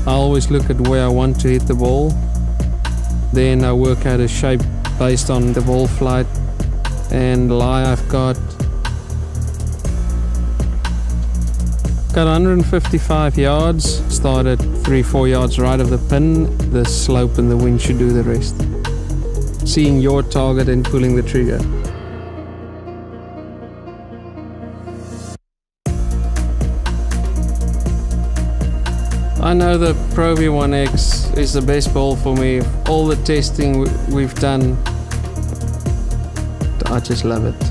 I always look at where I want to hit the ball. Then I work out a shape based on the ball flight and lie I've got. Got 155 yards, started 3-4 yards right of the pin. The slope and the wind should do the rest. Seeing your target and pulling the trigger. I know the Pro V1x is the best ball for me. All the testing we've done, I just love it.